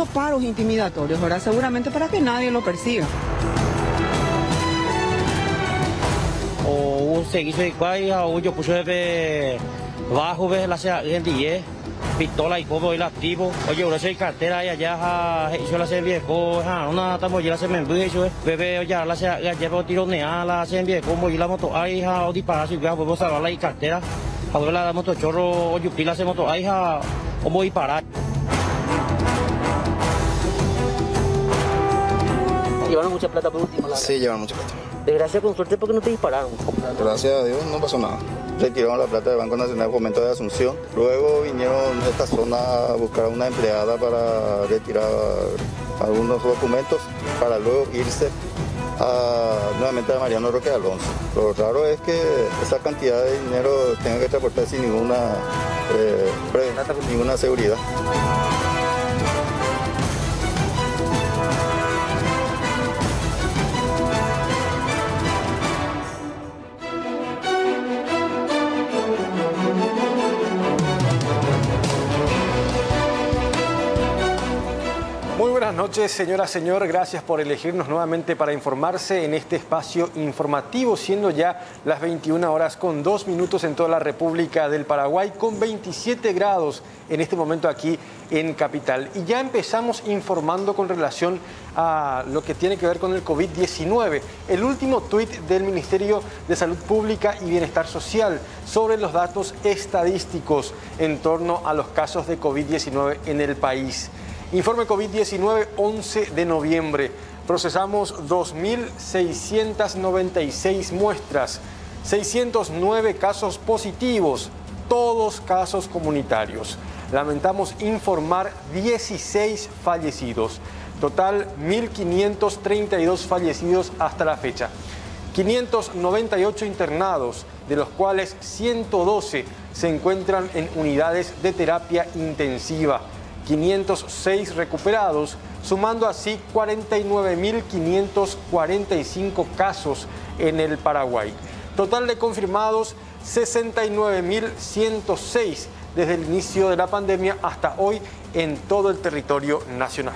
esos paros intimidatorios, ¿verdad? Seguramente para que nadie lo persiga. O un seguicio de cuaya, o yo puse de bajo, de la gente, pistola y como el activo. Oye, ahora soy cartera y allá hizo la serie viejo, una tamoyera se me envió eso, bebé, ya la se llevo tironear, la se envió como y la moto, ahí, o disparar, si vamos a la cartera, a ver la moto chorro, o yupila se moto, ahí, o voy a disparar. ¿Llevaron mucha plata por último? Sí, llevaron mucha plata. Desgracia con suerte porque no te dispararon. Gracias a Dios no pasó nada. Retiraron la plata del Banco Nacional de Fomento de Asunción. Luego vinieron a esta zona a buscar a una empleada para retirar algunos documentos para luego irse nuevamente a Mariano Roque Alonso. Lo raro es que esa cantidad de dinero tenga que transportar sin ninguna seguridad. Muy buenas noches, señora, señor. Gracias por elegirnos nuevamente para informarse en este espacio informativo, siendo ya las 21 horas con 2 minutos en toda la República del Paraguay, con 27 grados en este momento aquí en Capital. Y ya empezamos informando con relación a lo que tiene que ver con el COVID-19. El último tuit del Ministerio de Salud Pública y Bienestar Social sobre los datos estadísticos en torno a los casos de COVID-19 en el país. Informe COVID-19, 11 de noviembre. Procesamos 2.696 muestras, 609 casos positivos, todos casos comunitarios. Lamentamos informar 16 fallecidos. Total, 1.532 fallecidos hasta la fecha. 598 internados, de los cuales 112 se encuentran en unidades de terapia intensiva. 506 recuperados, sumando así 49.545 casos en el Paraguay. Total de confirmados 69.106 desde el inicio de la pandemia hasta hoy en todo el territorio nacional.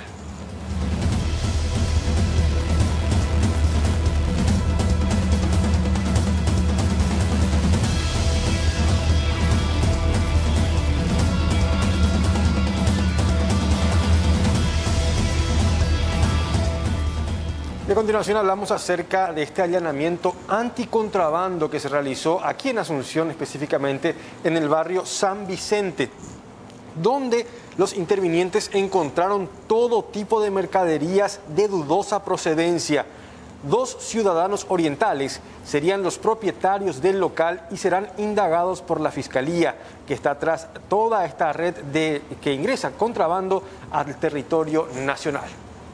A continuación hablamos acerca de este allanamiento anticontrabando que se realizó aquí en Asunción, específicamente en el barrio San Vicente, donde los intervinientes encontraron todo tipo de mercaderías de dudosa procedencia. 2 ciudadanos orientales serían los propietarios del local y serán indagados por la Fiscalía, que está tras toda esta red que ingresa contrabando al territorio nacional.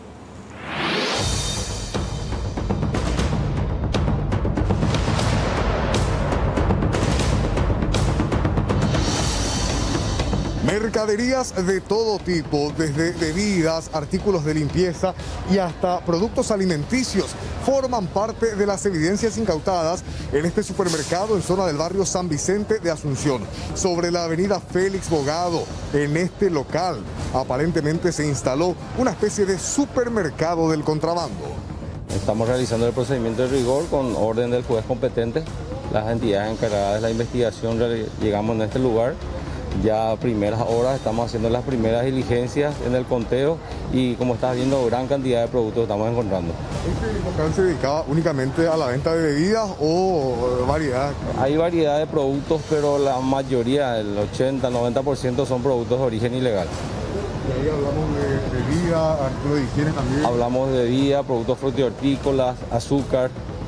Mercaderías de todo tipo, desde bebidas, artículos de limpieza y hasta productos alimenticios, forman parte de las evidencias incautadas en este supermercado en zona del barrio San Vicente de Asunción. Sobre la avenida Félix Bogado, en este local, aparentemente se instaló una especie de supermercado del contrabando. Estamos realizando el procedimiento de rigor con orden del juez competente. Las entidades encargadas de la investigación llegamos en este lugar. Ya a primeras horas estamos haciendo las primeras diligencias en el conteo y como estás viendo, gran cantidad de productos estamos encontrando. ¿Este local se dedicaba únicamente a la venta de bebidas o variedad? Hay variedad de productos, pero la mayoría, el 80-90% son productos de origen ilegal. Y ahí hablamos de bebida, artículos de higiene también. Hablamos de bebida, productos frutícolas, azúcar.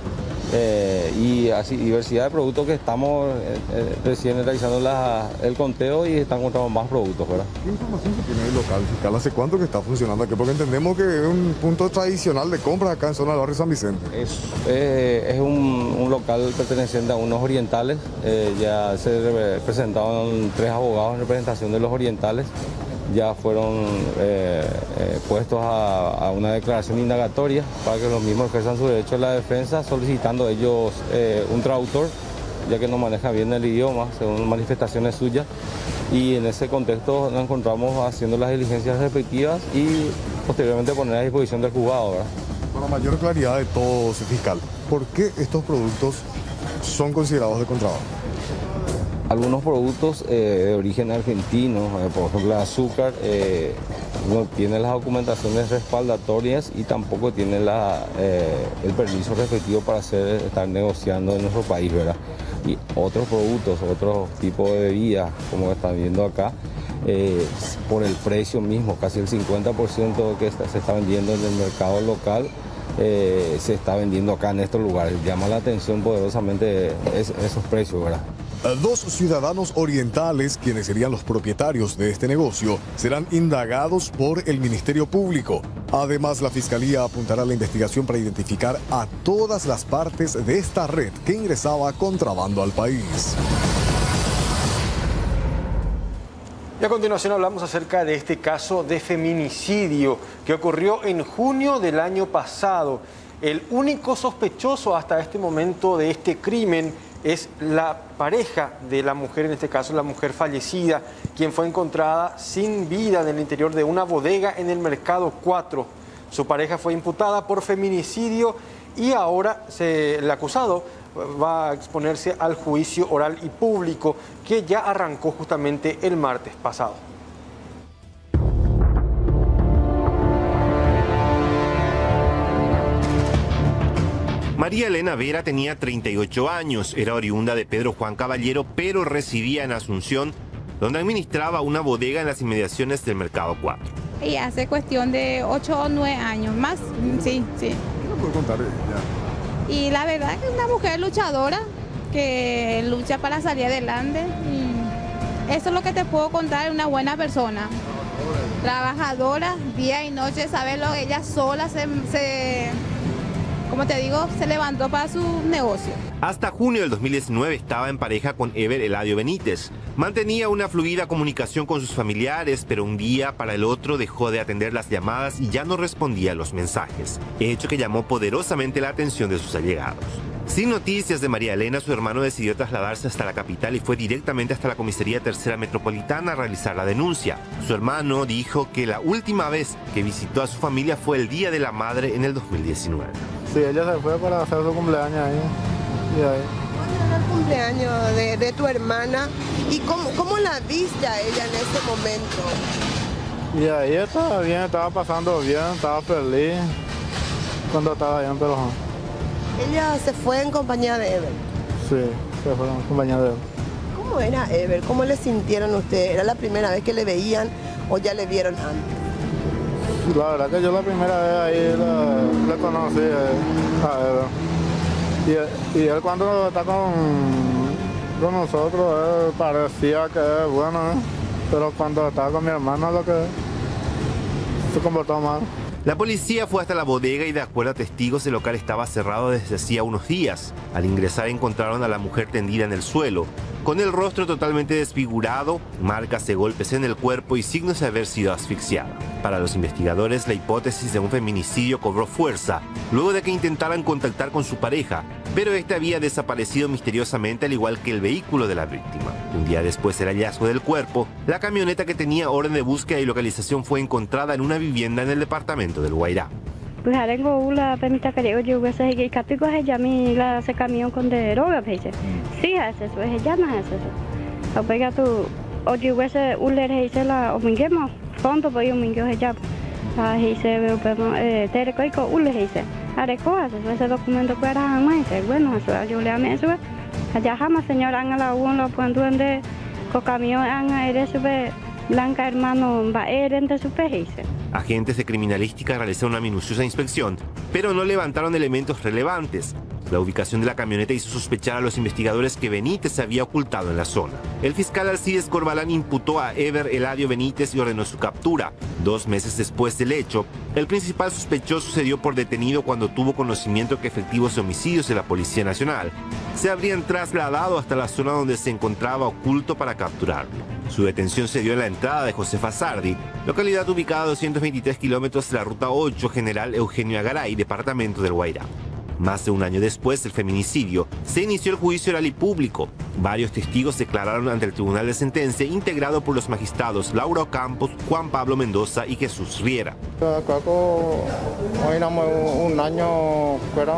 Y así diversidad de productos que estamos recién realizando el conteo y están encontrando más productos, ¿verdad? ¿Qué información se tiene del local fiscal? ¿Hace cuánto que está funcionando aquí? Porque entendemos que es un punto tradicional de compras acá en zona del barrio San Vicente. Es un local perteneciente a unos orientales. Ya se presentaron 3 abogados en representación de los orientales. Ya fueron puestos a una declaración indagatoria para que los mismos ejerzan su derecho a la defensa, solicitando ellos un traductor, ya que no maneja bien el idioma, según manifestaciones suyas. y en ese contexto nos encontramos haciendo las diligencias respectivas y posteriormente poner a disposición del juzgado, ¿verdad? Para mayor claridad de todo, fiscal, ¿por qué estos productos son considerados de contrabando? Algunos productos de origen argentino, por ejemplo el azúcar, no tiene las documentaciones respaldatorias y tampoco tiene el permiso respectivo para estar negociando en nuestro país, ¿verdad? Y otros productos, otros tipos de bebidas, como están viendo acá, por el precio mismo, casi el 50% que se está vendiendo en el mercado local, se está vendiendo acá en estos lugares. Llama la atención poderosamente esos precios, ¿verdad? Dos ciudadanos orientales, quienes serían los propietarios de este negocio, serán indagados por el Ministerio Público. Además, la Fiscalía apuntará a la investigación para identificar a todas las partes de esta red que ingresaba contrabando al país. Y a continuación hablamos acerca de este caso de feminicidio que ocurrió en junio del año pasado. El único sospechoso hasta este momento de este crimen es la pareja de la mujer, en este caso la mujer fallecida, quien fue encontrada sin vida en el interior de una bodega en el Mercado 4. Su pareja fue imputada por feminicidio y ahora el acusado va a exponerse al juicio oral y público que ya arrancó justamente el martes pasado. María Elena Vera tenía 38 años, era oriunda de Pedro Juan Caballero, pero residía en Asunción, donde administraba una bodega en las inmediaciones del Mercado 4. Y hace cuestión de 8 o 9 años más, sí. ¿Qué me puede contar ella? Y la verdad que es una mujer luchadora, que lucha para salir adelante. Y eso es lo que te puedo contar, una buena persona. Trabajadora, día y noche, sabelo, ella sola como te digo, se levantó para su negocio. Hasta junio del 2019 estaba en pareja con Ever Eladio Benítez. Mantenía una fluida comunicación con sus familiares, pero un día para el otro dejó de atender las llamadas y ya no respondía a los mensajes, hecho que llamó poderosamente la atención de sus allegados. Sin noticias de María Elena, su hermano decidió trasladarse hasta la capital y fue directamente hasta la Comisaría Tercera Metropolitana a realizar la denuncia. Su hermano dijo que la última vez que visitó a su familia fue el Día de la Madre en el 2019. Sí, ella se fue para hacer su cumpleaños ahí. ¿Cuándo era el cumpleaños de tu hermana? ¿Y cómo la viste a ella en ese momento? Y ahí estaba bien, estaba pasando bien, estaba feliz cuando estaba allá en Pelojón. Ella se fue en compañía de Ever. Sí, se fue en compañía de él. ¿Cómo era Ever? ¿Cómo le sintieron ustedes? ¿Era la primera vez que le veían o ya le vieron antes? La verdad que yo la primera vez ahí le conocí a Ever. Y él cuando está con nosotros, él parecía que es bueno, pero cuando estaba con mi hermano lo que se comportó mal. La policía fue hasta la bodega y, de acuerdo a testigos, el local estaba cerrado desde hacía unos días. Al ingresar encontraron a la mujer tendida en el suelo, con el rostro totalmente desfigurado, marcas de golpes en el cuerpo y signos de haber sido asfixiada. Para los investigadores, la hipótesis de un feminicidio cobró fuerza luego de que intentaran contactar con su pareja, pero este había desaparecido misteriosamente, al igual que el vehículo de la víctima. Un día después del hallazgo del cuerpo, la camioneta que tenía orden de búsqueda y localización fue encontrada en una vivienda en el departamento del Guairá. Pues ahora tengo una permita que yo voy a hacer que capico es ya mi la se camión con de droga dice. Sí, eso es ya no es eso. Apega tu o yo voy a hacer un le dice la o mingemo, pronto voy un mingo ya. Ah, dice veo pero te recoico un le dice. Ahora cosas, ese documento que era más, bueno, eso yo le amé eso. Allá jamás señora Ángela uno lo pueden duende con camión Ángela eres sube Blanca hermano va de su dice. Agentes de criminalística realizaron una minuciosa inspección, pero no levantaron elementos relevantes. La ubicación de la camioneta hizo sospechar a los investigadores que Benítez se había ocultado en la zona. El fiscal Alcides Corbalán imputó a Ever Eladio Benítez y ordenó su captura. 2 meses después del hecho, el principal sospechoso se dio por detenido cuando tuvo conocimiento que efectivos de homicidios de la Policía Nacional se habrían trasladado hasta la zona donde se encontraba oculto para capturarlo. Su detención se dio en la entrada de Josefa Sardi, localidad ubicada a 223 kilómetros de la Ruta 8 General Eugenio Agaray, departamento del Guairá. Más de un año después del feminicidio, se inició el juicio oral y público. Varios testigos declararon ante el Tribunal de Sentencia, integrado por los magistrados Laura Ocampos, Juan Pablo Mendoza y Jesús Riera. Un año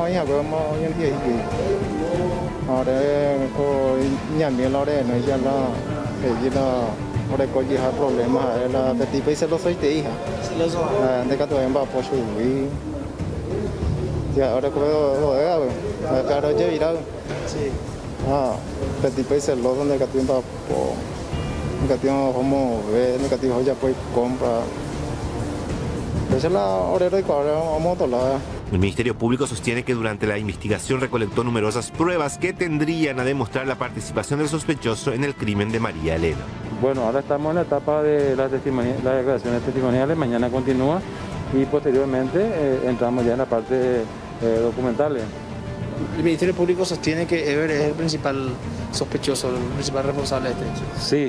ahora có gì problema là cái tí bây giờ lo soy te hija de que todavía va por subir ya ahora có cara yo irá sí cái tí bây giờ lo donde que todavía va por que todavía como ve que todavía ya puede comprar pues la ahora vamos a la. El Ministerio Público sostiene que durante la investigación recolectó numerosas pruebas que tendrían a demostrar la participación del sospechoso en el crimen de María Elena. Bueno, ahora estamos en la etapa de las declaraciones testimoniales, mañana continúa y posteriormente entramos ya en la parte documental. El Ministerio Público sostiene que Eber es el principal sospechoso, el principal responsable de este hecho. Sí,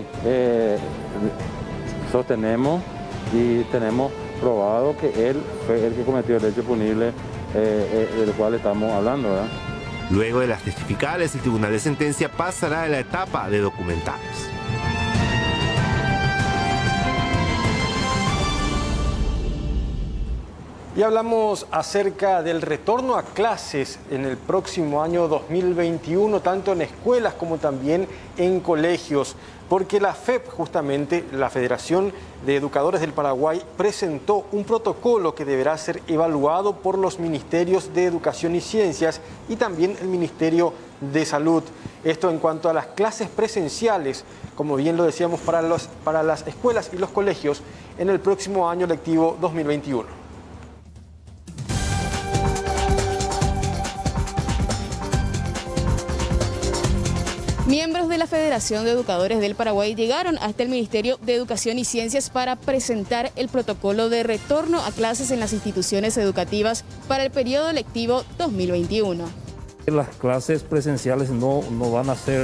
sostenemos y tenemos probado que él fue el que cometió el hecho punible del cual estamos hablando, ¿verdad? Luego de las testificales, el Tribunal de Sentencia pasará a la etapa de documentales. Y hablamos acerca del retorno a clases en el próximo año 2021, tanto en escuelas como también en colegios, porque la FEP, justamente la Federación de Educadores del Paraguay, presentó un protocolo que deberá ser evaluado por los Ministerios de Educación y Ciencias y también el Ministerio de Salud. Esto en cuanto a las clases presenciales, como bien lo decíamos, para las escuelas y los colegios en el próximo año lectivo 2021. Miembros de la Federación de Educadores del Paraguay llegaron hasta el Ministerio de Educación y Ciencias para presentar el protocolo de retorno a clases en las instituciones educativas para el periodo lectivo 2021. Las clases presenciales no van a ser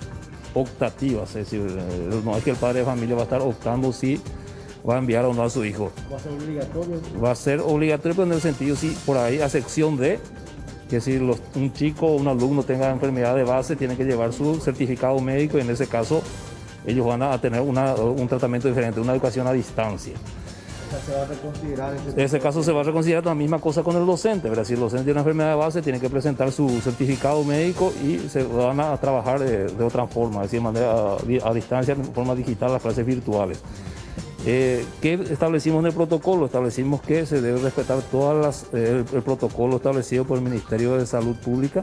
optativas, es decir, no es que el padre de familia va a estar optando si va a enviar o no a su hijo. ¿Va a ser obligatorio? Va a ser obligatorio, pero en el sentido, sí, por ahí, a sección de que si un chico o un alumno tenga enfermedad de base, tiene que llevar su certificado médico y en ese caso ellos van a tener un tratamiento diferente, una educación a distancia. ¿Se va a reconsiderar en ese caso se va a reconsiderar la misma cosa con el docente, ¿verdad? Si el docente tiene una enfermedad de base, tiene que presentar su certificado médico y se van a trabajar de otra forma, es decir, de manera a distancia, de forma digital, las clases virtuales. ¿Qué establecimos en el protocolo? Establecimos que se debe respetar el protocolo establecido por el Ministerio de Salud Pública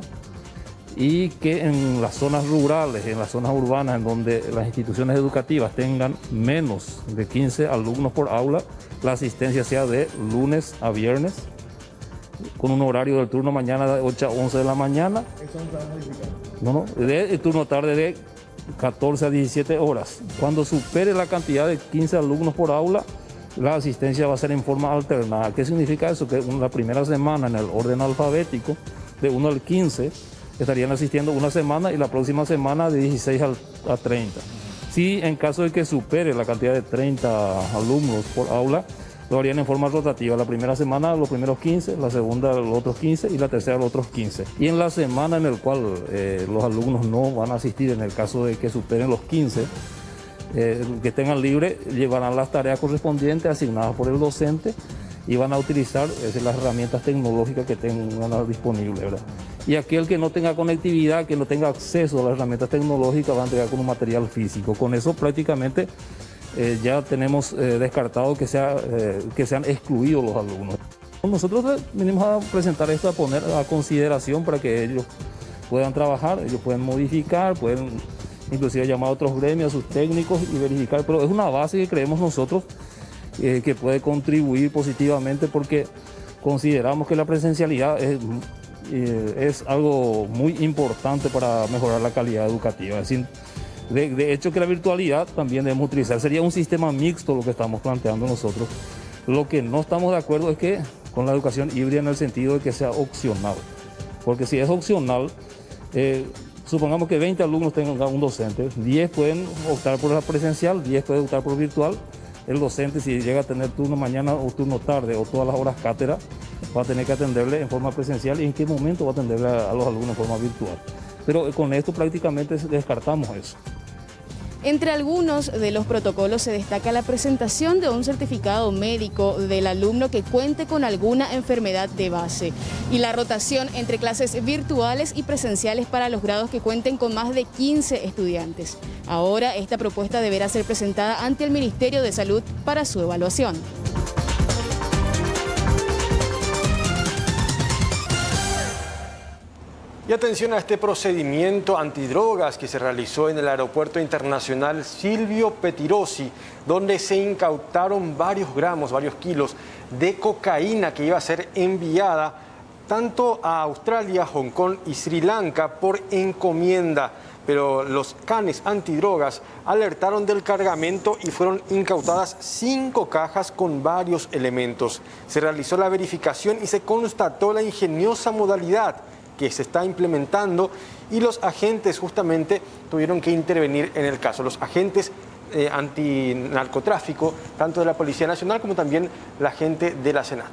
y que en las zonas rurales, en las zonas urbanas, en donde las instituciones educativas tengan menos de 15 alumnos por aula, la asistencia sea de lunes a viernes, con un horario del turno mañana de 8 a 11 de la mañana. ¿Eso no se va a modificar? No, el turno tarde de 14 a 17 horas. Cuando supere la cantidad de 15 alumnos por aula, la asistencia va a ser en forma alternada. ¿Qué significa eso? Que la primera semana en el orden alfabético, de 1 al 15, estarían asistiendo una semana y la próxima semana de 16 a 30. Si en caso de que supere la cantidad de 30 alumnos por aula, lo harían en forma rotativa. La primera semana los primeros 15, la segunda los otros 15 y la tercera los otros 15. Y en la semana en la cual los alumnos no van a asistir, en el caso de que superen los 15, que tengan libre, llevarán las tareas correspondientes asignadas por el docente y van a utilizar las herramientas tecnológicas que tengan disponibles, ¿verdad? Y aquel que no tenga conectividad, que no tenga acceso a las herramientas tecnológicas, va a entregar con un material físico. Con eso prácticamente ya tenemos descartado que sean excluidos los alumnos. Nosotros venimos a presentar esto, a poner a consideración para que ellos puedan trabajar, ellos pueden modificar, pueden inclusive llamar a otros gremios, a sus técnicos y verificar, pero es una base que creemos nosotros que puede contribuir positivamente porque consideramos que la presencialidad es algo muy importante para mejorar la calidad educativa. Es decir, de hecho que la virtualidad también debemos utilizar. Sería un sistema mixto lo que estamos planteando nosotros. Lo que no estamos de acuerdo es que con la educación híbrida en el sentido de que sea opcional. Porque si es opcional, supongamos que 20 alumnos tengan un docente, 10 pueden optar por la presencial, 10 pueden optar por virtual. El docente, si llega a tener turno mañana o turno tarde o todas las horas cátedra, va a tener que atenderle en forma presencial y en qué momento va a atenderle a los alumnos en forma virtual. Pero con esto prácticamente descartamos eso. Entre algunos de los protocolos se destaca la presentación de un certificado médico del alumno que cuente con alguna enfermedad de base y la rotación entre clases virtuales y presenciales para los grados que cuenten con más de 15 estudiantes. Ahora esta propuesta deberá ser presentada ante el Ministerio de Salud para su evaluación. Y atención a este procedimiento antidrogas que se realizó en el Aeropuerto Internacional Silvio Pettirossi, donde se incautaron varios gramos, varios kilos de cocaína que iba a ser enviada tanto a Australia, Hong Kong y Sri Lanka por encomienda. Pero los canes antidrogas alertaron del cargamento y fueron incautadas 5 cajas con varios elementos. Se realizó la verificación y se constató la ingeniosa modalidad que se está implementando y los agentes justamente tuvieron que intervenir en el caso. Los agentes antinarcotráfico, tanto de la Policía Nacional como también la gente de la Senat.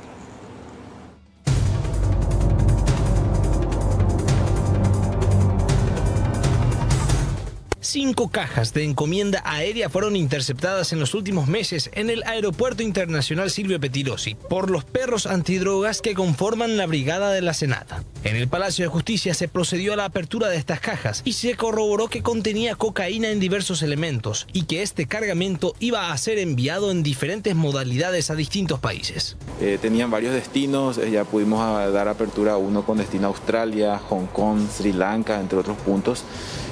Cinco cajas de encomienda aérea fueron interceptadas en los últimos meses en el Aeropuerto Internacional Silvio Pettirossi por los perros antidrogas que conforman la brigada de la Senata. En el Palacio de Justicia se procedió a la apertura de estas cajas y se corroboró que contenía cocaína en diversos elementos y que este cargamento iba a ser enviado en diferentes modalidades a distintos países. Tenían varios destinos, ya pudimos dar apertura a uno con destino a Australia, Hong Kong, Sri Lanka, entre otros puntos.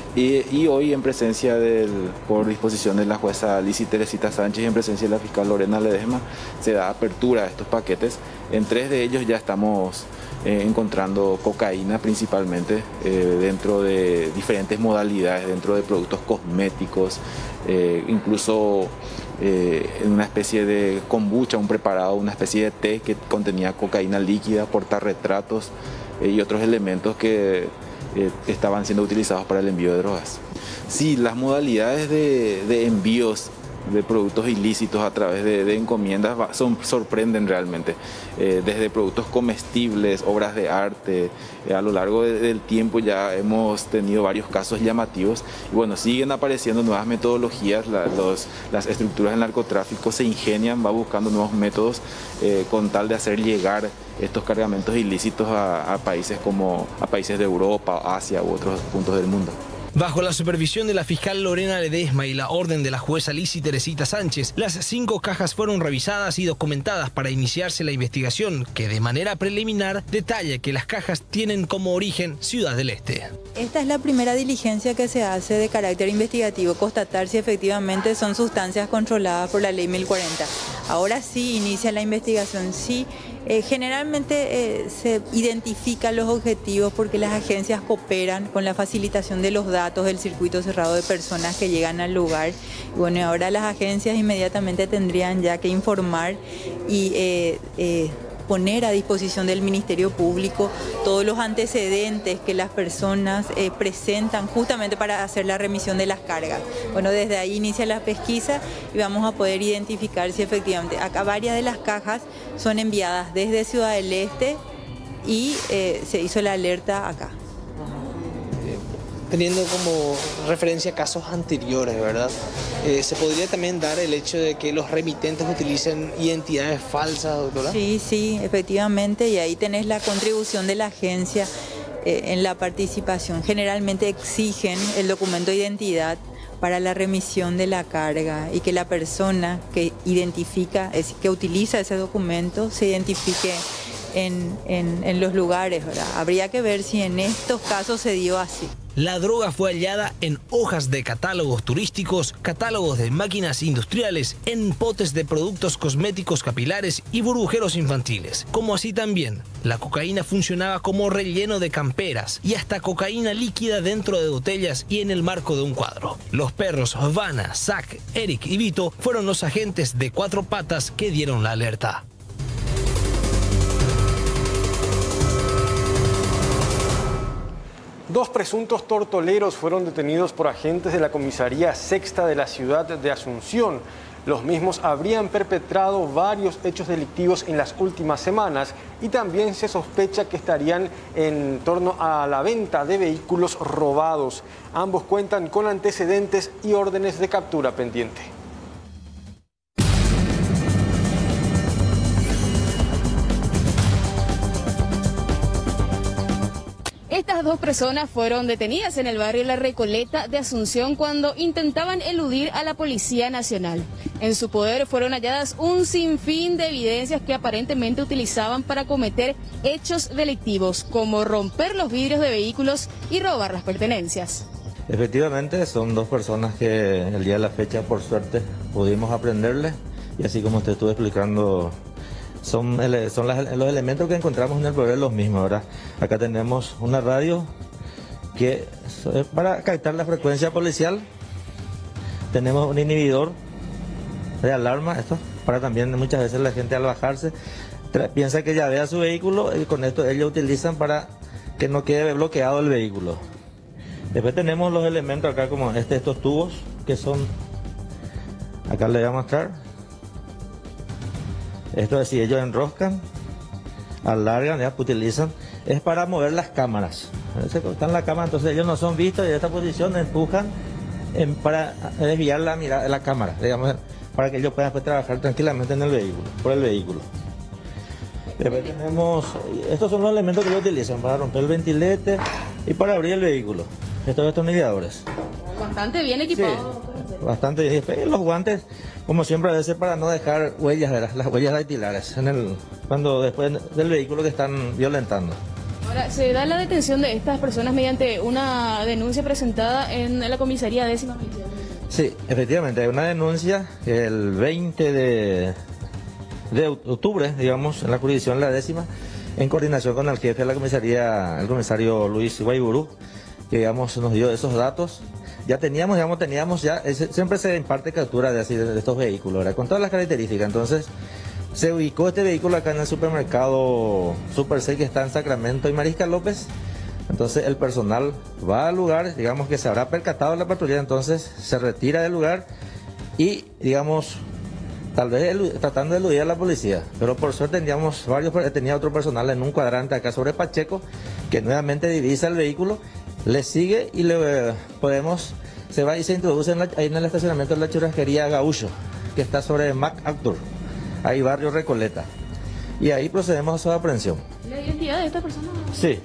Y hoy en presencia por disposición de la jueza Lizy Teresita Sánchez y en presencia de la fiscal Lorena Ledesma se da apertura a estos paquetes. En 3 de ellos ya estamos encontrando cocaína principalmente dentro de diferentes modalidades, dentro de productos cosméticos, incluso en una especie de kombucha, un preparado, una especie de té que contenía cocaína líquida, portarretratos y otros elementos que estaban siendo utilizados para el envío de drogas. Sí, las modalidades de envíos de productos ilícitos a través de encomiendas sorprenden realmente. Desde productos comestibles, obras de arte, a lo largo del tiempo ya hemos tenido varios casos llamativos y bueno, siguen apareciendo nuevas metodologías, las estructuras del narcotráfico se ingenian, va buscando nuevos métodos con tal de hacer llegar estos cargamentos ilícitos a países de Europa, Asia u otros puntos del mundo. Bajo la supervisión de la fiscal Lorena Ledesma y la orden de la jueza Lizy Teresita Sánchez, las 5 cajas fueron revisadas y documentadas para iniciarse la investigación, que de manera preliminar detalla que las cajas tienen como origen Ciudad del Este. Esta es la primera diligencia que se hace de carácter investigativo, constatar si efectivamente son sustancias controladas por la ley 1040. Ahora sí inicia la investigación, sí. Generalmente se identifican los objetivos porque las agencias cooperan con la facilitación de los datos del circuito cerrado de personas que llegan al lugar. Y bueno, ahora las agencias inmediatamente tendrían ya que informar y poner a disposición del Ministerio Público todos los antecedentes que las personas presentan justamente para hacer la remisión de las cargas. Bueno, desde ahí inicia la pesquisa y vamos a poder identificar si efectivamente acá varias de las cajas son enviadas desde Ciudad del Este y se hizo la alerta acá. Teniendo como referencia casos anteriores, ¿verdad? ¿Se podría también dar el hecho de que los remitentes utilicen identidades falsas, doctora? Sí, efectivamente, y ahí tenés la contribución de la agencia en la participación. Generalmente exigen el documento de identidad para la remisión de la carga y que la persona que identifica, que utiliza ese documento, se identifique en los lugares, ¿verdad? Habría que ver si en estos casos se dio así. La droga fue hallada en hojas de catálogos turísticos, catálogos de máquinas industriales, en potes de productos cosméticos capilares y burbujeros infantiles. Como así también, la cocaína funcionaba como relleno de camperas y hasta cocaína líquida dentro de botellas y en el marco de un cuadro. Los perros Vanna, Zach, Eric y Vito fueron los agentes de 4 patas que dieron la alerta. Dos presuntos tortoleros fueron detenidos por agentes de la Comisaría Sexta de la ciudad de Asunción. Los mismos habrían perpetrado varios hechos delictivos en las últimas semanas y también se sospecha que estarían en torno a la venta de vehículos robados. Ambos cuentan con antecedentes y órdenes de captura pendiente. Estas dos personas fueron detenidas en el barrio La Recoleta de Asunción cuando intentaban eludir a la Policía Nacional. En su poder fueron halladas un sinfín de evidencias que aparentemente utilizaban para cometer hechos delictivos, como romper los vidrios de vehículos y robar las pertenencias. Efectivamente, son dos personas que el día de la fecha, por suerte, pudimos aprenderles, y así como te estuve explicando, son los elementos que encontramos en el poder los mismos, ¿verdad? Acá tenemos una radio que es para captar la frecuencia policial, tenemos un inhibidor de alarma, esto para también muchas veces la gente al bajarse piensa que ya vea su vehículo y con esto ellos utilizan para que no quede bloqueado el vehículo. Después tenemos los elementos acá como estos tubos que son, acá les voy a mostrar. Esto es si ellos enroscan, alargan, ya utilizan, es para mover las cámaras. Están en la cámara, entonces ellos no son vistos y en esta posición empujan para desviar la cámara, digamos, para que ellos puedan después trabajar tranquilamente en el vehículo, por el vehículo. Después tenemos, estos son los elementos que ellos utilizan para romper el ventilete y para abrir el vehículo. Estos destornilladores. Bastante bien equipado. Sí, bastante bien. Y los guantes, como siempre, a veces para no dejar huellas, ¿verdad? Las huellas dactilares cuando después del vehículo que están violentando. Ahora, se da la detención de estas personas mediante una denuncia presentada en la comisaría 10ª. Sí, efectivamente, hay una denuncia el 20 de octubre, digamos, en la jurisdicción la 10ª, en coordinación con el jefe de la comisaría, el comisario Luis Guayburú, que digamos nos dio esos datos. Ya teníamos siempre se imparte captura de estos vehículos, ¿verdad? Con todas las características. Entonces se ubicó este vehículo acá en el supermercado Super 6 que está en Sacramento y Mariscal López. Entonces el personal va al lugar, digamos que se habrá percatado la patrulla, entonces se retira del lugar y digamos tal vez tratando de eludir a la policía, pero por suerte tenía otro personal en un cuadrante acá sobre Pacheco que nuevamente divisa el vehículo, le sigue y se va y se introduce ahí en el estacionamiento de la churrasquería Gaúcho, que está sobre MacArthur, ahí barrio Recoleta, y ahí procedemos a su aprehensión. ¿La identidad de esta persona? Sí,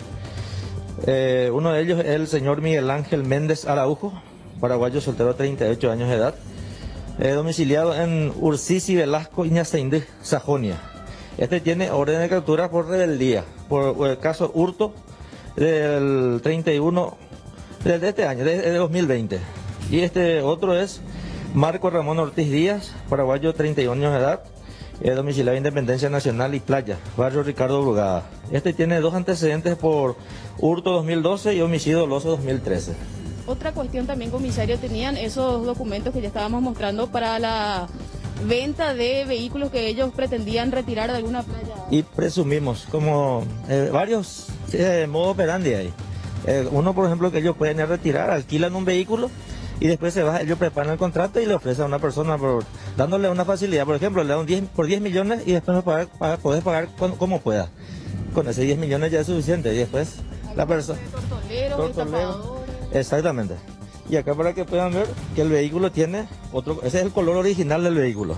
uno de ellos es el señor Miguel Ángel Méndez Araujo, paraguayo, soltero, 38 años de edad, domiciliado en Ursici Velasco, Iñazaindí, Sajonia. Este tiene orden de captura por rebeldía, por el caso hurto del 31 de este año, de 2020. Y este otro es Marco Ramón Ortiz Díaz, paraguayo, 31 años de edad, domiciliado en Independencia Nacional y Playa, barrio Ricardo Brugada. Este tiene dos antecedentes por hurto 2012 y homicidio doloso 2013. Otra cuestión también, comisario, tenían esos documentos que ya estábamos mostrando para la venta de vehículos que ellos pretendían retirar de alguna playa. Y presumimos como varios modos operandi hay. Uno, por ejemplo, que ellos pueden retirar, alquilan un vehículo y después se va, ellos preparan el contrato y le ofrecen a una persona dándole una facilidad. Por ejemplo, le dan por 10 millones y después podés pagar como pueda. Con ese 10 millones ya es suficiente y después la persona... Tortolero. Exactamente. Y acá para que puedan ver que el vehículo tiene ese es el color original del vehículo.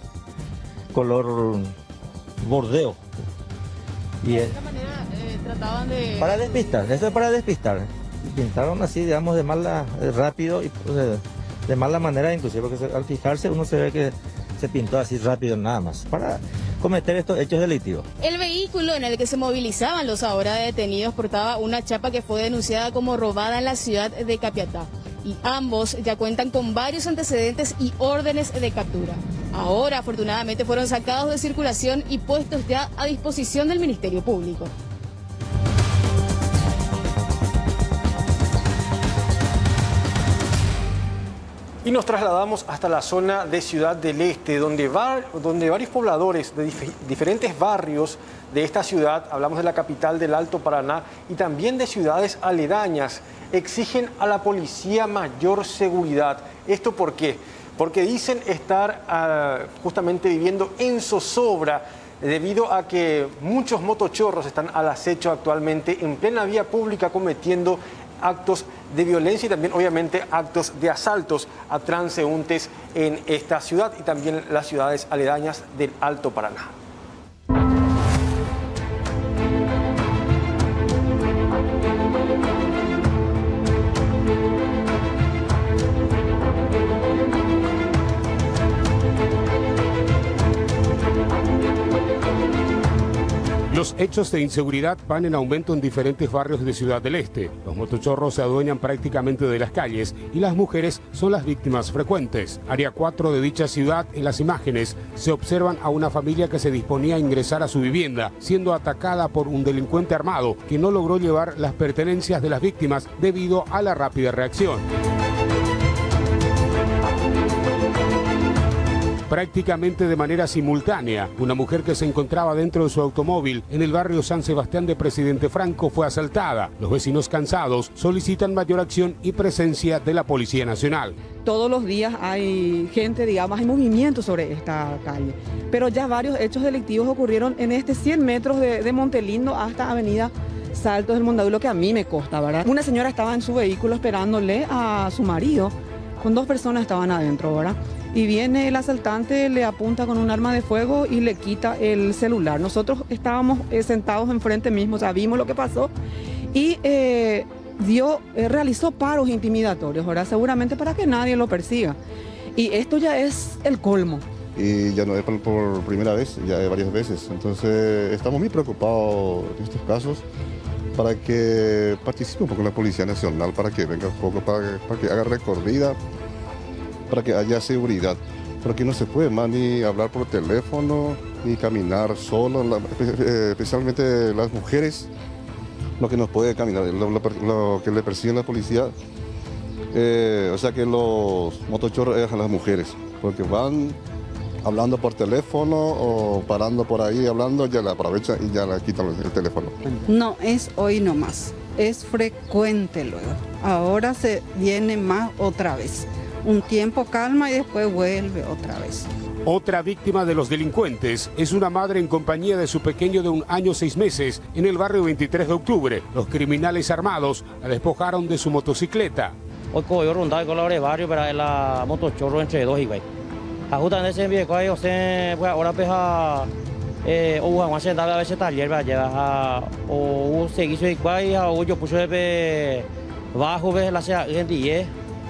Color bordeo. Y de esta manera trataban de... Para despistar, esto es para despistar. Pintaron así, digamos, rápido y de mala manera, inclusive porque al fijarse uno se ve que se pintó así rápido nada más, para cometer estos hechos delictivos. El vehículo en el que se movilizaban los ahora detenidos portaba una chapa que fue denunciada como robada en la ciudad de Capiatá. Y ambos ya cuentan con varios antecedentes y órdenes de captura. Ahora, afortunadamente, fueron sacados de circulación y puestos ya a disposición del Ministerio Público. Y nos trasladamos hasta la zona de Ciudad del Este, donde varios pobladores de diferentes barrios de esta ciudad, hablamos de la capital del Alto Paraná y también de ciudades aledañas, exigen a la policía mayor seguridad. ¿Esto por qué? porque dicen estar justamente viviendo en zozobra debido a que muchos motochorros están al acecho actualmente en plena vía pública cometiendo actos de violencia y también obviamente actos de asaltos a transeúntes en esta ciudad y también las ciudades aledañas del Alto Paraná. Los hechos de inseguridad van en aumento en diferentes barrios de Ciudad del Este. Los motochorros se adueñan prácticamente de las calles y las mujeres son las víctimas frecuentes. Área 4 de dicha ciudad, en las imágenes, se observan a una familia que se disponía a ingresar a su vivienda, siendo atacada por un delincuente armado que no logró llevar las pertenencias de las víctimas debido a la rápida reacción. Prácticamente de manera simultánea, una mujer que se encontraba dentro de su automóvil en el barrio San Sebastián de Presidente Franco fue asaltada. Los vecinos cansados solicitan mayor acción y presencia de la Policía Nacional. Todos los días hay gente, digamos, hay movimiento sobre esta calle, pero ya varios hechos delictivos ocurrieron en 100 metros de Montelindo hasta Avenida Saltos del Mondadú, que a mí me consta, ¿verdad? Una señora estaba en su vehículo esperándole a su marido, con 2 personas estaban adentro, ¿verdad? Y viene el asaltante, le apunta con un arma de fuego y le quita el celular. Nosotros estábamos sentados enfrente mismo, o sea, vimos lo que pasó y realizó paros intimidatorios, ¿verdad? Seguramente para que nadie lo persiga. Y esto ya es el colmo. Y ya no es por primera vez, ya es varias veces. Entonces estamos muy preocupados en estos casos para que participe un poco la Policía Nacional, para que venga un poco, para que haga recorrida, para que haya seguridad, porque no se puede más ni hablar por teléfono, ni caminar solo, especialmente las mujeres, lo que nos puede caminar, lo que le persiguen la policía, o sea que los motochorros es a las mujeres, porque van hablando por teléfono o parando por ahí hablando, ya la aprovechan y ya le quitan el teléfono. No es hoy nomás, es frecuente luego, ahora se viene más otra vez. Un tiempo calma y después vuelve otra vez. Otra víctima de los delincuentes es una madre en compañía de su pequeño de 1 año 6 meses en el barrio 23 de octubre. Los criminales armados la despojaron de su motocicleta. Hoy cogió rondar con la barrio para la motochorro entre 2 y güey. Ajustan ese viejo ahí, o sea, pues ahora peja o a sentar a veces taller va llevar o seguir y cuál o yo puse de bajo ves la gente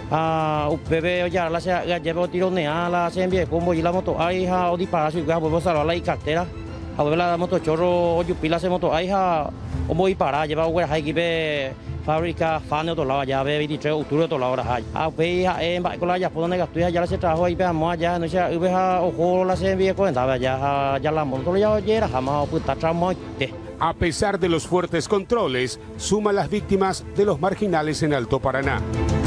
bebé ya la se lleva tironea la se envía como y la moto ahí o disparar si vuelvo a salvar la cartera a ver la moto chorro o pila se moto ahí o voy parar lleva una hay fábrica fan de otro lado ya ve 23 de octubre de otro lado a ver en con la ya por donde gasto ya se trabajo ahí veamos allá no sé ojo la se envía cuenta ya la moto ya era jamás puta tramo. A pesar de los fuertes controles, suma las víctimas de los marginales en Alto Paraná.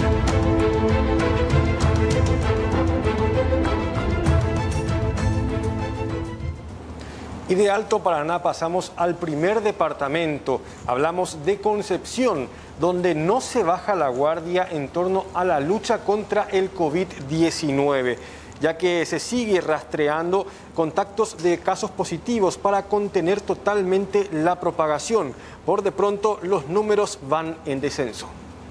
Y de Alto Paraná pasamos al primer departamento. Hablamos de Concepción, donde no se baja la guardia en torno a la lucha contra el COVID-19, ya que se sigue rastreando contactos de casos positivos para contener totalmente la propagación. Por de pronto, los números van en descenso.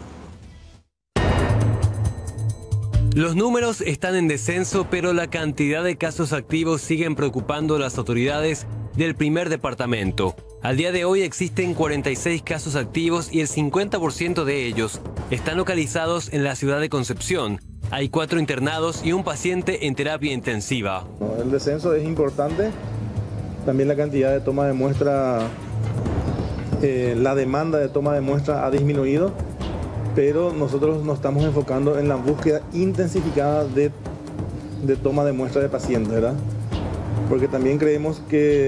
Los números están en descenso, pero la cantidad de casos activos siguen preocupando a las autoridades del primer departamento. Al día de hoy existen 46 casos activos y el 50% de ellos están localizados en la ciudad de Concepción. Hay 4 internados y un paciente en terapia intensiva. El descenso es importante, también la cantidad de toma de muestra, la demanda de toma de muestra ha disminuido, pero nosotros nos estamos enfocando en la búsqueda intensificada de toma de muestra de pacientes, ¿verdad? Porque también creemos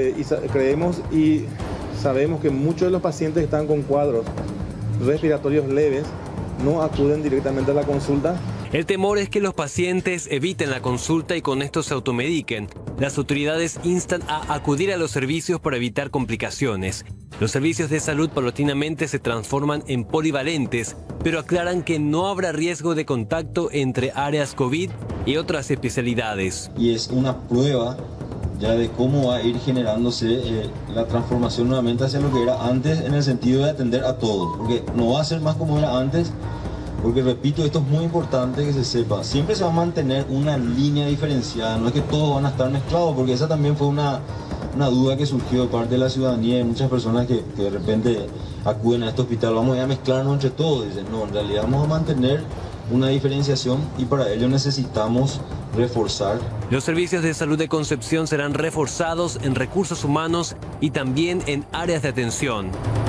y sabemos que muchos de los pacientes que están con cuadros respiratorios leves no acuden directamente a la consulta. El temor es que los pacientes eviten la consulta y con esto se automediquen, Las autoridades instan a acudir a los servicios para evitar complicaciones. Los servicios de salud paulatinamente se transforman en polivalentes, pero aclaran que no habrá riesgo de contacto entre áreas COVID y otras especialidades. Y es una prueba ya de cómo va a ir generándose la transformación nuevamente hacia lo que era antes, en el sentido de atender a todos, porque no va a ser más como era antes, porque repito, esto es muy importante que se sepa, siempre se va a mantener una línea diferenciada, no es que todos van a estar mezclados, porque esa también fue una duda que surgió de parte de la ciudadanía y muchas personas que de repente acuden a este hospital, vamos a mezclarnos entre todos, dicen, no, en realidad vamos a mantener una diferenciación y para ello necesitamos reforzar. Los servicios de salud de Concepción serán reforzados en recursos humanos y también en áreas de atención.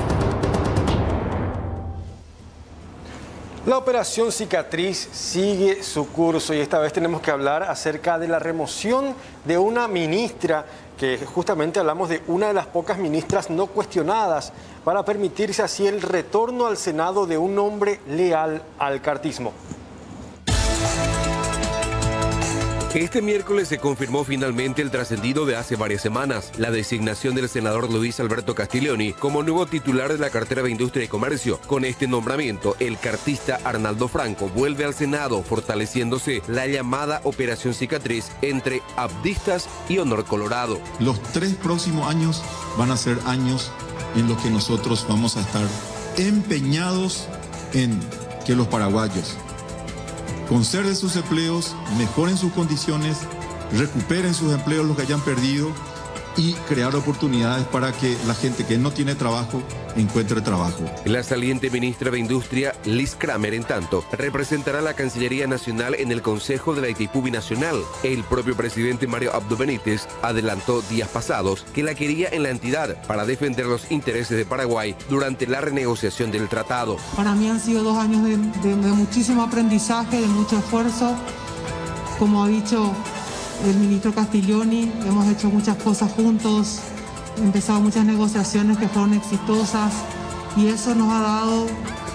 La operación Cicatriz sigue su curso y esta vez tenemos que hablar acerca de la remoción de una ministra, que justamente hablamos de una de las pocas ministras no cuestionadas para permitirse así el retorno al Senado de un hombre leal al cartismo. Este miércoles se confirmó finalmente el trascendido de hace varias semanas, la designación del senador Luis Alberto Castiglioni como nuevo titular de la cartera de Industria y Comercio. Con este nombramiento, el cartista Arnaldo Franco vuelve al Senado, fortaleciéndose la llamada Operación Cicatriz entre abdistas y Honor Colorado. Los 3 próximos años van a ser años en los que nosotros vamos a estar empeñados en que los paraguayos conserven sus empleos, mejoren sus condiciones, recuperen sus empleos los que hayan perdido y crear oportunidades para que la gente que no tiene trabajo encuentre trabajo. La saliente ministra de Industria, Liz Kramer, en tanto, representará a la Cancillería Nacional en el Consejo de la Itaipu Binacional. El propio presidente Mario Abdo Benítez adelantó días pasados que la quería en la entidad para defender los intereses de Paraguay durante la renegociación del tratado. Para mí han sido 2 años de muchísimo aprendizaje, de mucho esfuerzo. Como ha dicho el ministro Castiglioni, hemos hecho muchas cosas juntos, empezado muchas negociaciones que fueron exitosas y eso nos ha dado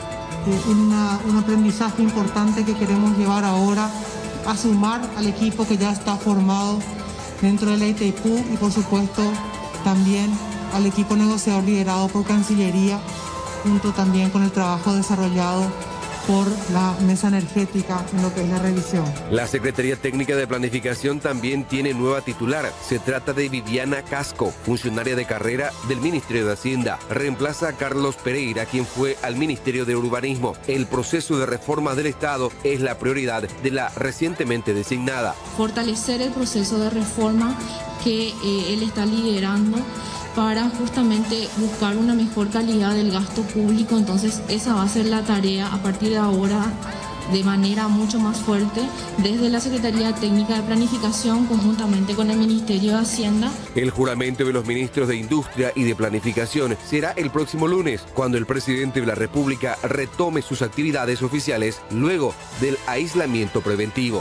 un aprendizaje importante que queremos llevar ahora a sumar al equipo que ya está formado dentro de la Itaipu y por supuesto también al equipo negociador liderado por Cancillería, junto también con el trabajo desarrollado por la mesa energética en lo que es la revisión. La Secretaría Técnica de Planificación también tiene nueva titular. Se trata de Viviana Casco, funcionaria de carrera del Ministerio de Hacienda. Reemplaza a Carlos Pereira, quien fue al Ministerio de Urbanismo. El proceso de reforma del Estado es la prioridad de la recientemente designada. Fortalecer el proceso de reforma que él está liderando para justamente buscar una mejor calidad del gasto público. Entonces esa va a ser la tarea a partir de ahora de manera mucho más fuerte desde la Secretaría Técnica de Planificación conjuntamente con el Ministerio de Hacienda. El juramento de los ministros de Industria y de Planificación será el próximo lunes, cuando el presidente de la República retome sus actividades oficiales luego del aislamiento preventivo.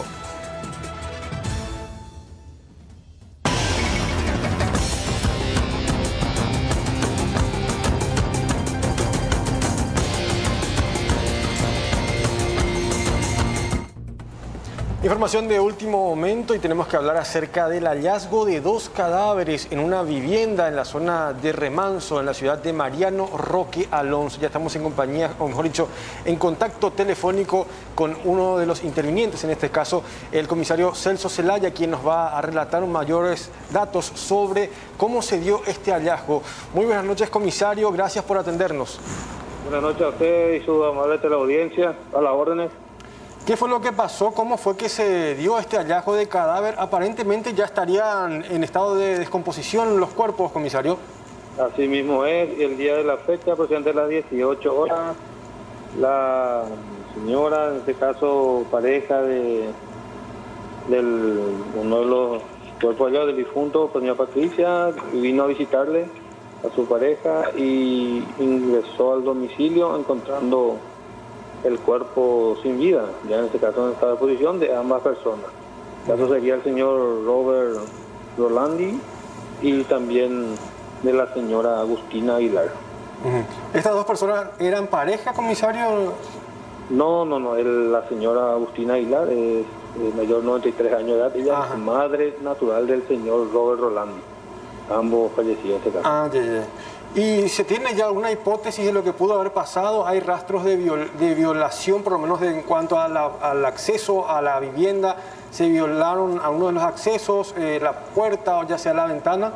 Información de último momento y tenemos que hablar acerca del hallazgo de 2 cadáveres en una vivienda en la zona de Remanso, en la ciudad de Mariano Roque Alonso. Ya estamos en compañía, o mejor dicho, en contacto telefónico con uno de los intervinientes, en este caso el comisario Celso Zelaya, quien nos va a relatar mayores datos sobre cómo se dio este hallazgo. Muy buenas noches, comisario, gracias por atendernos. Buenas noches a usted y su amable teleaudiencia, a las órdenes. ¿Qué fue lo que pasó? ¿Cómo fue que se dio este hallazgo de cadáver? Aparentemente ya estarían en estado de descomposición los cuerpos, comisario. Así mismo es. El día de la fecha, aproximadamente a las 18 horas, la señora, en este caso pareja de uno de los cuerpos allá del difunto, doña Patricia, vino a visitarle a su pareja y ingresó al domicilio encontrando el cuerpo sin vida, ya en este caso en esta posición de ambas personas. El caso sería el señor Robert Rolandi y también de la señora Agustina Aguilar. ¿Estas 2 personas eran pareja, comisario? No, la señora Agustina Aguilar es mayor 93 años de edad. Ella es madre natural del señor Robert Rolando. Ambos fallecidos en este caso. ¿Y se tiene ya alguna hipótesis de lo que pudo haber pasado? ¿Hay rastros de violación, por lo menos en cuanto al acceso a la vivienda? ¿Se violaron algunos de los accesos, la puerta o ya sea la ventana?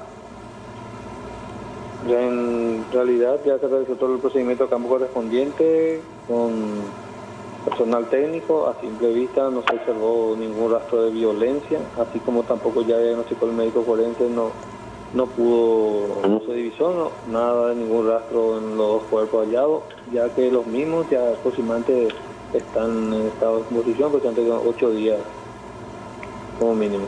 En realidad ya se realizó todo el procedimiento de campo correspondiente con personal técnico. A simple vista no se observó ningún rastro de violencia, así como tampoco ya diagnosticó el médico forense, no se divisó nada de ningún rastro en los dos cuerpos hallados, ya que los mismos ya aproximadamente están en estado de composición, pues antes de 8 días como mínimo.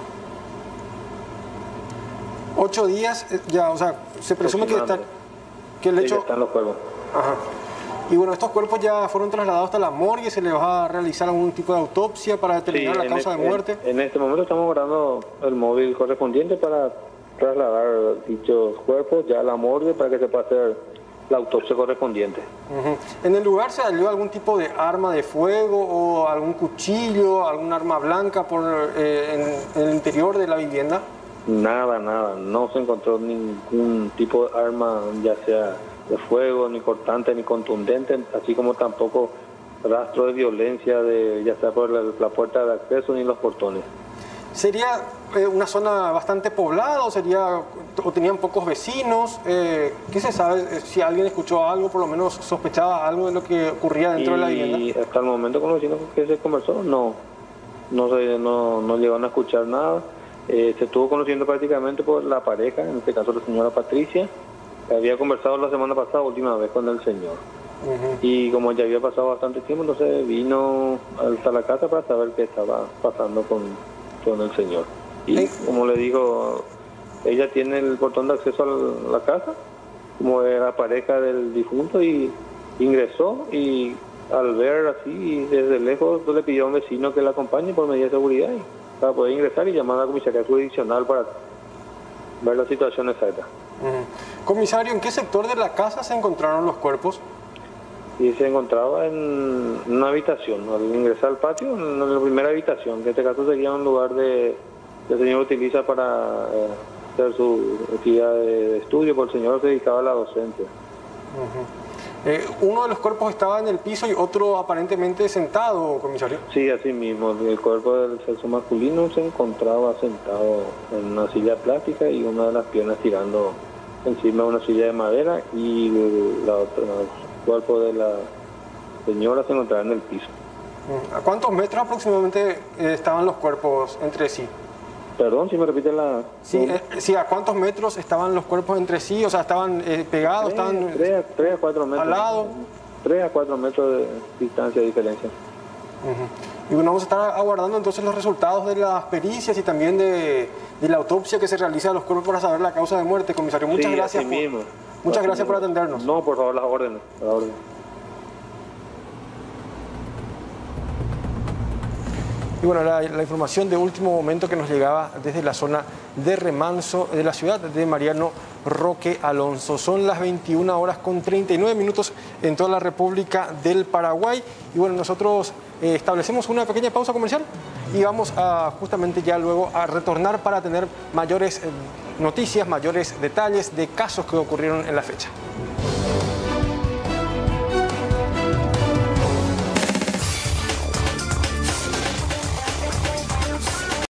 8 días, ya, o sea, se presume que el hecho... Sí, están los cuerpos. Ajá. Y bueno, estos cuerpos ya fueron trasladados hasta la morgue, ¿se les va a realizar algún tipo de autopsia para determinar la causa de muerte? En este momento estamos guardando el móvil correspondiente para trasladar dichos cuerpos ya a la morgue para que se pueda hacer la autopsia correspondiente. ¿En el lugar se halló algún tipo de arma de fuego o algún cuchillo, algún arma blanca en el interior de la vivienda? Nada, no se encontró ningún tipo de arma, ya sea de fuego, ni cortante, ni contundente, así como tampoco rastro de violencia, ya sea por la puerta de acceso ni los portones. ¿Sería una zona bastante poblada o tenían pocos vecinos? ¿Qué se sabe? Si alguien escuchó algo, por lo menos sospechaba algo de lo que ocurría dentro de la vivienda. Y hasta el momento con los vecinos que se conversó, no llegaron a escuchar nada. Se estuvo conociendo prácticamente por la pareja, en este caso la señora Patricia, que había conversado la semana pasada, última vez con el señor. Y como ya había pasado bastante tiempo, entonces vino hasta la casa para saber qué estaba pasando con el señor. Y como le digo, ella tiene el portón de acceso a la casa, como era pareja del difunto, y ingresó y al ver así desde lejos le pidió a un vecino que la acompañe por medida de seguridad para poder ingresar y llamar a la comisaría jurisdiccional para ver la situación exacta. Comisario, ¿en qué sector de la casa se encontraron los cuerpos? Y se encontraba en una habitación, al ingresar al patio, en la primera habitación, que en este caso sería un lugar que el señor utiliza para hacer su actividad de estudio, porque el señor se dedicaba a la docencia. Uno de los cuerpos estaba en el piso y otro aparentemente sentado, comisario. Sí, así mismo. El cuerpo del sexo masculino se encontraba sentado en una silla plástica y una de las piernas tirando encima de una silla de madera, y la otra, el cuerpo de la señora se encontraba en el piso. ¿A cuántos metros aproximadamente estaban los cuerpos entre sí? Perdón, si me repite la... Sí, ¿a cuántos metros estaban los cuerpos entre sí? O sea, ¿estaban pegados? ¿Estaban 3 a 4 metros. ¿Al lado? 3 a 4 metros de distancia de diferencia. Y bueno, vamos a estar aguardando entonces los resultados de las pericias y también de la autopsia que se realiza a los cuerpos para saber la causa de muerte, comisario. Muchas gracias. Muchas gracias por atendernos. No, por favor, las órdenes. Y bueno, la información de último momento que nos llegaba desde la zona de Remanso, de la ciudad de Mariano Roque Alonso. Son las 21 horas con 39 minutos en toda la República del Paraguay. Y bueno, nosotros establecemos una pequeña pausa comercial y vamos a justamente ya luego a retornar para tener mayores noticias, mayores detalles de casos que ocurrieron en la fecha.